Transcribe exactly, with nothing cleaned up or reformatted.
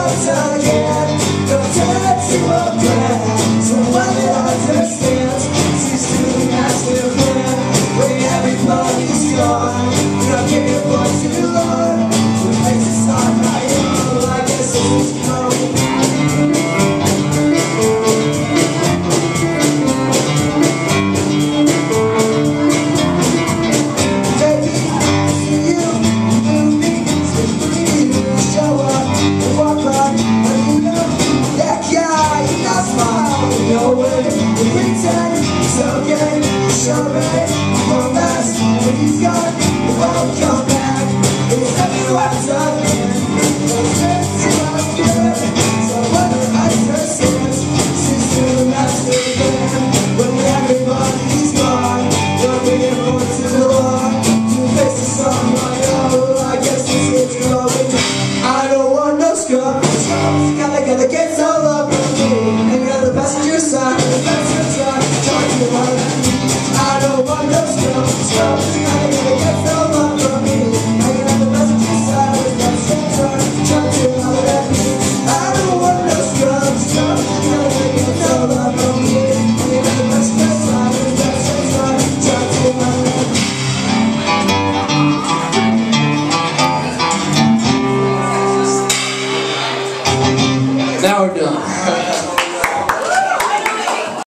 once again. Don't turn it to a plan. Someone that understands. Cease to the master plan. When everybody's gone, you're not getting for too long. The place is on my own. I guess it's coming. He's gone, he won't come back. It's everyone's again. It's just too good. So whether I understand, since you're the master plan. When everybody's gone, you're waiting for too long. To face the sun, I know, I guess this is going. I don't want no scrub. Scrubs gotta gotta get so love from me. Hang on the passenger side, the passenger side. Talk to me about that. I don't want no scrubs. Scrubs. Now we're done.